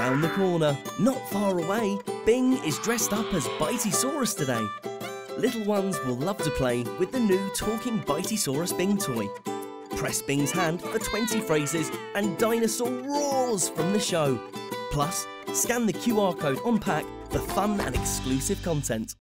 round the corner, not far away, Bing is dressed up as Biteysaurus today. Little ones will love to play with the new talking Biteysaurus Bing toy. Press Bing's hand for 20 phrases and dinosaur roars from the show. Plus, scan the QR code on pack for fun and exclusive content.